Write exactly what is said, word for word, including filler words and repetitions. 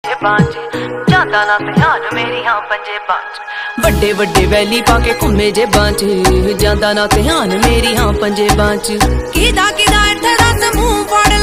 ਜਾਂਦਾ ਨਾ ਧਿਆਨ ਮੇਰੀ ਹਾਂ ਪੰਜੇ ਬਾਂਝ ਵੱਡੇ ਵੱਡੇ ਵੈਲੀ ਪਾ ਕੇ ਘੁੰਮੇ ਜੇ ਬਾਂਝ ਜਾਂਦਾ ਨਾ ਧਿਆਨ ਮੇਰੀ ਹਾਂ ਪੰਜੇ ਬਾਂਝ ਕਿਦਾ ਕਿਦਾ ਇੱਥੇ ਰਸ ਮੂੰਹ ਫੜ